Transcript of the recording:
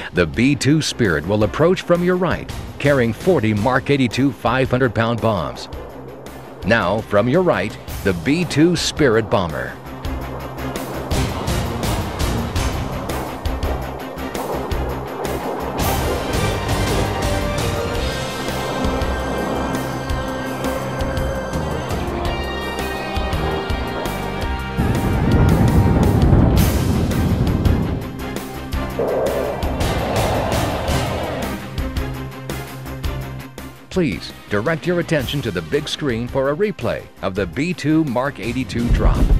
The B-2 Spirit will approach from your right, carrying 40 Mark 82 500-pound bombs. Now, from your right, the B-2 Spirit bomber. Please direct your attention to the big screen for a replay of the B-2 Mark 82 drop.